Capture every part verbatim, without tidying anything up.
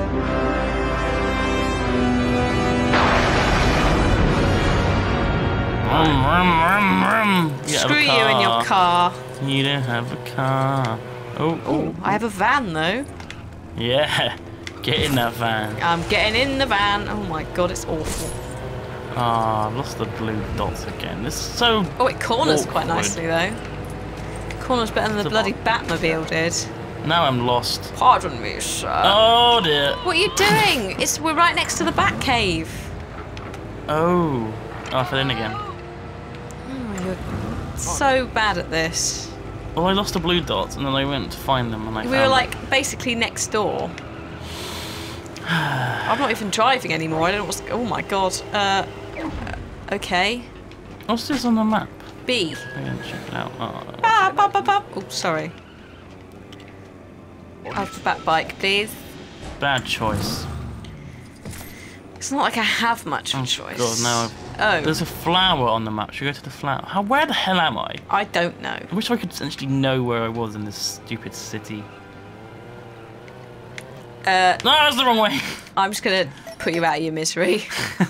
Vroom, vroom, vroom, vroom. You Screw you in your car. You don't have a car. Oh, Oh, I have a van though. yeah. Get in that van. I'm getting in the van. Oh my god, it's awful. Ah, oh, I've lost the blue dots again. This is so. Oh, it corners awkward. quite nicely though. It corners better than the bloody Batmobile did. Now I'm lost. Pardon me, sir. Oh dear. What are you doing? It's we're right next to the Batcave. Oh. Oh, I fell in again. Oh, you're so bad at this. Well, I lost the blue dots and then I went to find them and I We found were like them. basically next door. I'm not even driving anymore. I don't know what's. Oh my god. Uh. Okay. What's this on the map? B. I'm gonna check it out. Oh. Ah, ba, ba, ba. Oh, sorry. Have the bat bike, please. Bad choice. It's not like I have much of a Oh choice. god, now I've... Oh. There's a flower on the map. Should we go to the flower? How? Where the hell am I? I don't know. I wish I could essentially know where I was in this stupid city. Uh, No, that's the wrong way. I'm just gonna put you out of your misery.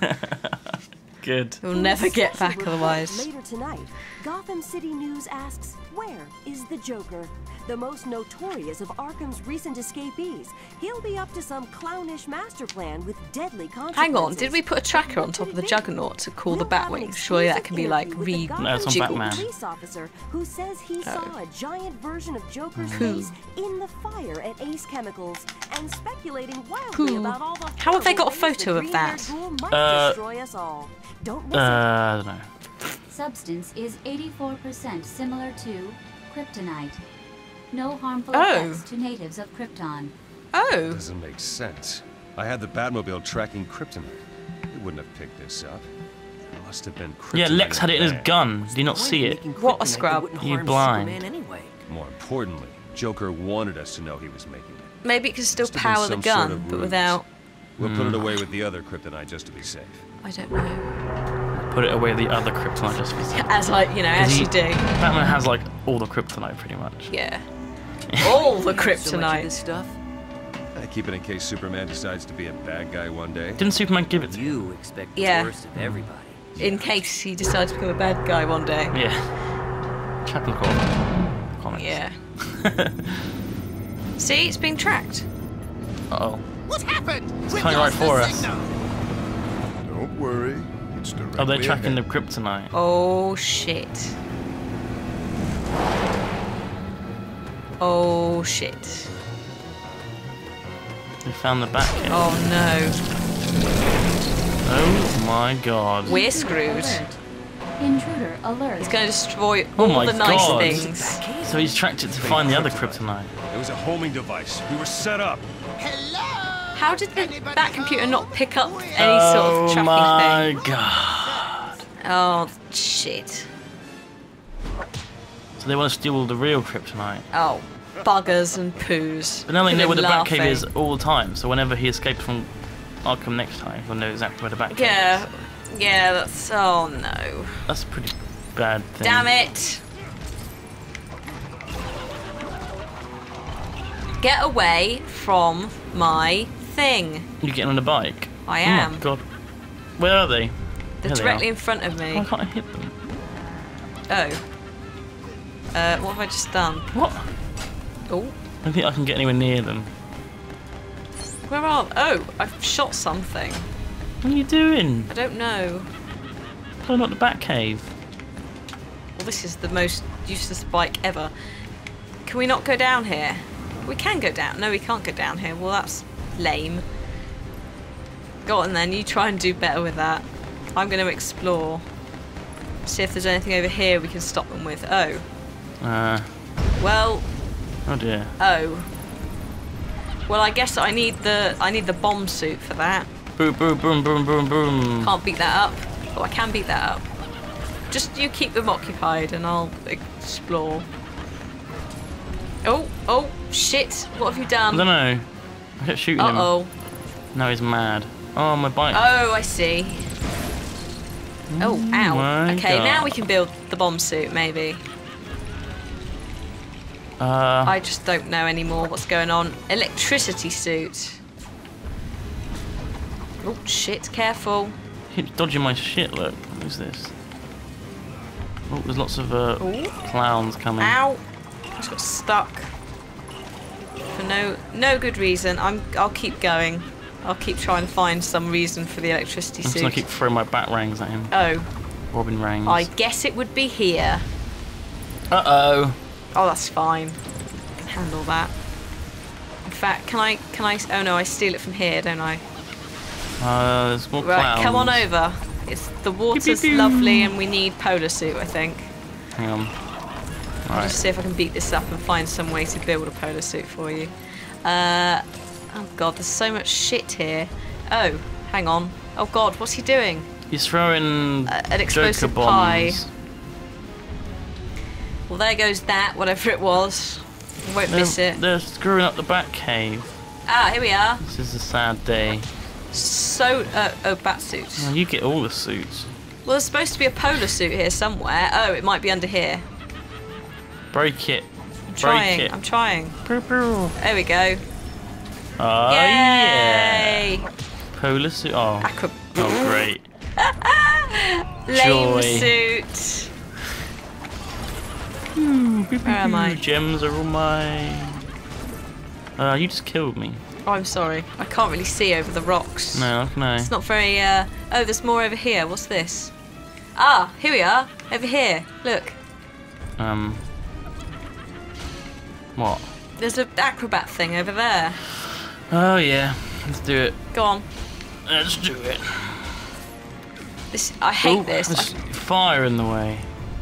Good. You'll never get back otherwise. Later tonight, Gotham City News asks, where is the Joker? The most notorious of Arkham's recent escapees. He'll be up to some clownish master plan with deadly consequences. Hang on, did we put a tracker on top of the Juggernaut to call the Batwing? Surely that can be like re No, it's on jiggled. Batman. Police officer who says he saw a giant version of Joker's Who? face in the fire at Ace Chemicals and speculating wildly Who? about all the How have they got a horrible ways photo the of that? green-haired ghoul might Uh, destroy us all. Don't miss Uh, it. I don't know. Substance is eighty-four percent similar to kryptonite. No harmful Oh. effects to natives of Krypton. Oh. Doesn't make sense. I had the Batmobile tracking kryptonite. It wouldn't have picked this up. It must have been kryptonite. Yeah, Lex had it in his bag. gun. Do you not see it? What a scrub. You blind. More importantly, Joker wanted us to know he was making it. Maybe it can still Must have been power the some gun, sort of but ruse. without. We'll put Hmm. it away with the other kryptonite just to be safe. I don't know. Put it away with the other kryptonite just for a second. As like you know, as he- you do. Batman has like all the kryptonite pretty much. Yeah. All the So much of this kryptonite. stuff. I keep it in case Superman decides to be a bad guy one day. Didn't Superman give it to him? You expect the Yeah. worst of everybody. In case he decides to become a bad guy one day. Yeah. Chapel call. Comics. Yeah. See, it's being tracked. Uh oh. What happened? It's coming right for us. Don't worry. It's directly Oh, they're tracking the ahead. kryptonite. Oh shit. Oh shit. They found the Batcave. Oh no. Oh my god. We're screwed. Alert. Intruder alert. It's going to destroy Oh all my the nice God. things. So he's tracked it to find the other kryptonite. It was a homing device. We were set up. Hello? How did the Bat computer not pick up any sort of Oh tracking my thing? god. Oh shit. So they want to steal all the real kryptonite. Oh, buggers and poos. But now they Could know where have the Batcave laughing. is all the time. So whenever he escapes from Arkham next time, he'll know exactly where the Batcave Yeah, is. yeah, that's. Oh no. That's a pretty bad thing. Damn it! Get away from my thing. You getting on a bike? I Oh am. my god. Where are they? They're There they directly are. in front of me. Why can't I hit them? Oh. Uh, what have I just done? What? Oh, I don't think I can get anywhere near them. where are? Oh, I've shot something. What are you doing? I don't know. Blowing up the Batcave. Well, this is the most useless bike ever. Can we not go down here? We can go down. No, we can't go down here. Well, that's lame. Go on then. You try and do better with that. I'm going to explore. See if there's anything over here we can stop them with. Oh. Uh, Well. oh dear. Oh. Well, I guess I need the I need the bomb suit for that. Boom, boom, boom, boom, boom, boom. Can't beat that up. Oh, I can beat that up. Just you keep them occupied and I'll explore. Oh, oh, shit. What have you I done? don't know. I kept shooting him. Uh-oh. Now he's mad. Oh, my bike. Oh, I see. Oh, ow. my Okay, now God. we can build the bomb suit, maybe. Uh, I just don't know anymore what's going on. Electricity suit. Oh shit! Careful. Keep dodging my shit. Look, who's this? Oh, there's lots of uh, Ooh. clowns coming. Ow! I just got stuck for no no good reason. I'm. I'll keep going. I'll keep trying to find some reason for the electricity I'm just suit. gonna keep throwing my batarangs at him. Oh. Robin rangs. I guess it would be here. Uh oh. Oh, that's fine. I can handle that. In fact, can I? Can I? Oh no, I steal it from here, don't I? Uh, there's more Right, clowns. come on over. It's the water's Pew, pew, pew. lovely, and we need polar suit, I think. Hang on. I'll Right. just see if I can beat this up and find some way to build a polar suit for you. Uh, oh god, there's so much shit here. Oh, hang on. Oh god, what's he doing? He's throwing Uh, an explosive Joker pie. bombs. Well, there goes that, whatever it was. I won't They're, miss it. they're screwing up the bat cave. Ah, here we are. This is a sad day. So, uh, oh, bat suits. Oh, you get all the suits. Well, there's supposed to be a polar suit here somewhere. Oh, it might be under here. Break it. I'm Break trying. it. I'm trying. Pew, pew. There we go. Oh Yay! yeah. Polar suit. Oh. Acro- Oh great. Lame Joy. suit. Where am I? Gems are all mine. Uh, you just killed me. Oh, I'm sorry. I can't really see over the rocks. No, no. It's not very, uh... Oh, there's more over here. What's this? Ah, here we are. Over here. Look. Um. What? There's an acrobat thing over there. Oh yeah. Let's do it. Go on. Let's do it. This. I hate Ooh, this. There's I, fire in the way.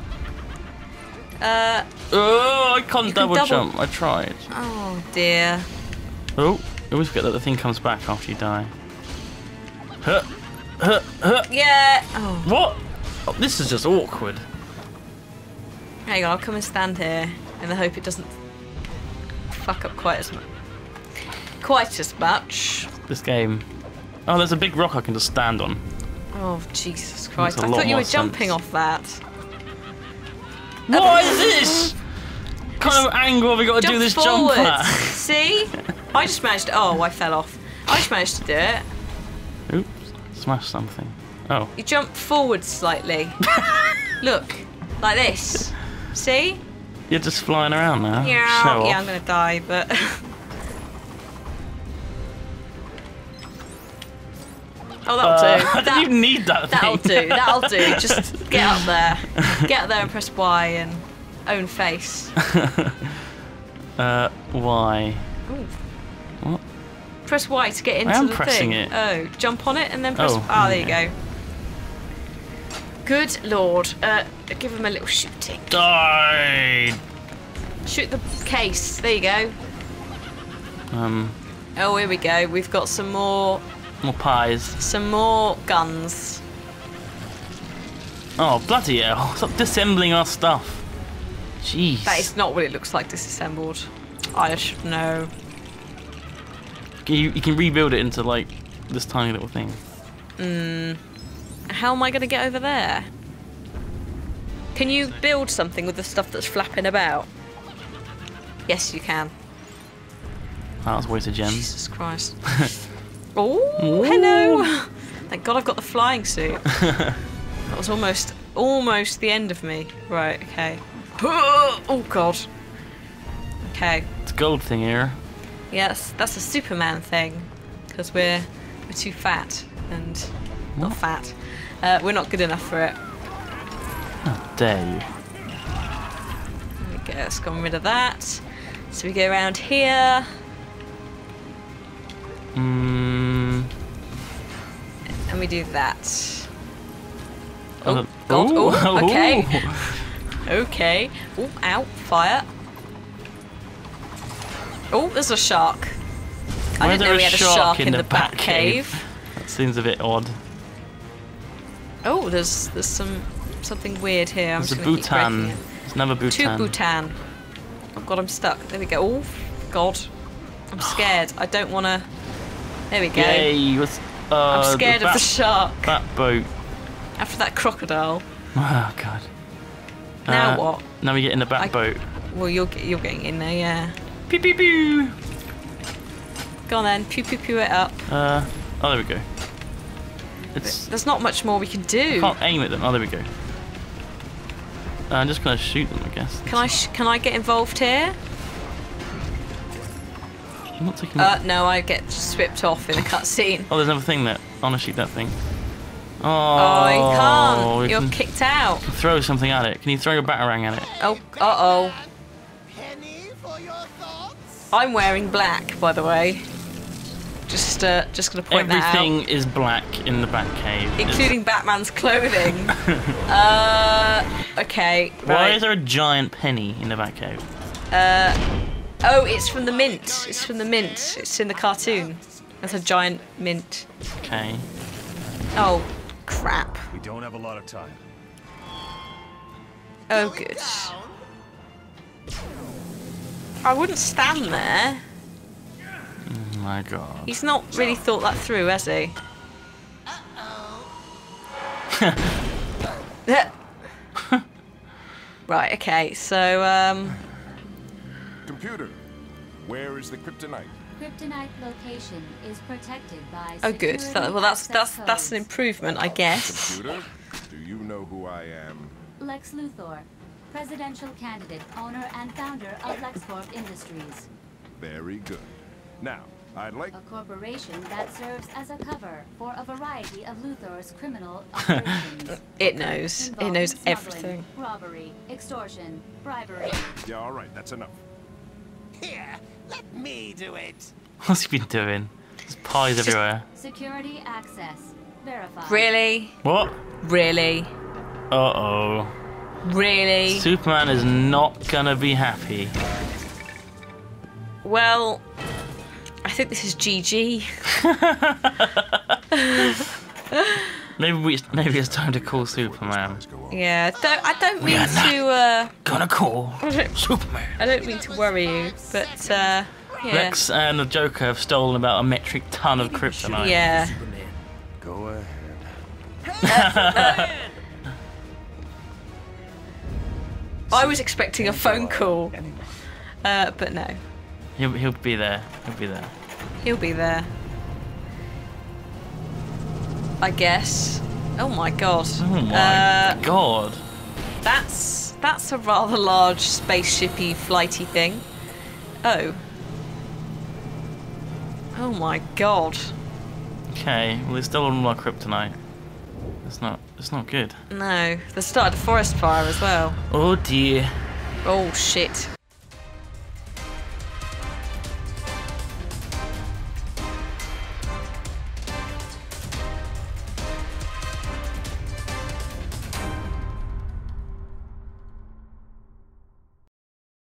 uh... Oh, I can't You can double, double- jump. I tried. Oh, dear. Oh, you always forget that the thing comes back after you die. Huh, huh, huh. Yeah. Oh, What? Oh, this is just awkward. hang on. I'll come and stand here in the hope it doesn't fuck up quite as much. Quite as much. This game. Oh, there's a big rock I can just stand on. Oh, Jesus Christ. Makes a I lot thought you more were jumping sense. off that. What is this? What kind of angle have we got to Jump do this forward. jump at? See? I just managed to... Oh, I fell off. I just managed to do it. Oops, smashed something. Oh. You jump forward slightly. Look. Like this. See? You're just flying around now. Yeah, Show yeah, off. I'm going to die, but... Oh, that'll Uh, do. I didn't That- even need that That'll thing. do, that'll do. Just get up there. Get up there and press Y and own face. uh, why? Ooh. What? Press Y to get into am the pressing thing. it. Oh, jump on it and then press... Oh, Ah, there you yeah. go. Good lord. Uh, give him a little shooting. Die! Shoot the case. There you go. Um, Oh, here we go. We've got some more... more pies. Some more guns. Oh, bloody hell. Stop disassembling our stuff. Jeez. That is not what it looks like disassembled. I should know. You, you can rebuild it into, like, this tiny little thing. Hmm. How am I going to get over there? Can you build something with the stuff that's flapping about? Yes, you can. Oh, that was a waste of gems. Jesus Christ. Oh, hello. Thank God I've got the flying suit. That was almost, almost the end of me. Right, okay. Oh, God. Okay. It's a gold thing here. Yes, that's a Superman thing. Because we're, we're too fat. And not fat. Uh, we're not good enough for it. How dare you. There we go, let's get rid of that. So we go around here. Mm. And we do that. Uh, Oh, God. ooh, Oh, okay. ooh. Okay. Oh, ow. Fire. Oh, there's a shark. I Why didn't is know there we a had a shark shark in in the the bat bat cave. That seems a bit odd. Oh, there's there's some something weird here. I'm There's a just gonna keep breaking Bhutan. it. There's another Two Bhutan. Bhutan. Oh God, I'm stuck. There we go. Oh God, I'm scared. I don't want to. There we go. Yay! What's, uh, I'm scared the of the bat, shark. bat boat. After that crocodile. Oh God. Now Uh, what? Now we get in the bat I- boat. Well, you're get- you're getting in there, yeah. Pew pew pew. Go on then. Pew pew pew it up. Uh, oh, there we go. It's. There's not much more we can do. Can't aim at them. Oh, there we go. Uh, I'm just gonna shoot them, I guess. Can I sh can I get involved here? I'm not taking. Uh, no, I get swept off in a cutscene. Oh, there's another thing there. I wanna shoot that thing. Oh, Oh, you can't. we You're can kicked out. throw something at it. Can you throw your batarang at it? Oh, uh oh. I'm wearing black, by the way. Just, uh, just gonna point that out. Everything is black in the Batcave. Including Batman's clothing. uh, okay. Why Right. is there a giant penny in the Batcave? Uh, oh, it's from the mint. It's from the mint. It's in the cartoon. That's a giant mint. Okay. Oh, crap. We don't have a lot of time. Oh, good. I wouldn't stand there. Oh my god. He's not really thought that through, has he? Right, okay, so, um... Computer, where is the kryptonite? Kryptonite location is protected by oh, good. security That, well, that's access that's that's an codes. improvement, I guess. Computer, do you know who I am? Lex Luthor, presidential candidate, owner and founder of LexCorp Industries. Very good. Now, I'd like... A corporation that serves as a cover for a variety of Luthor's criminal operations. It knows. It involving knows smuggling, everything. Robbery, extortion, bribery. Yeah, all right, that's enough. Here, let me do it. What's he been doing? There's pies everywhere. Security access. Verified. Really? What? Really? Uh-oh. Really? Superman is not gonna be happy. Well, I think this is G G. Maybe we, maybe it's time to call Superman. Yeah, don't, I don't We mean are not to. Uh, Gonna call Superman. I don't mean to worry you, but uh, yeah. Lex and the Joker have stolen about a metric ton of kryptonite. Yeah. Go ahead. I was expecting a phone call, uh, but no, He'll, he'll be there. He'll be there. he'll be there. I guess. Oh my god. Oh my Uh, god. That's that's a rather large spaceshipy flighty thing. Oh. Oh my god. Okay, well, it's still on my kryptonite. It's not. It's not good. No, they started a forest fire as well. Oh dear. Oh shit.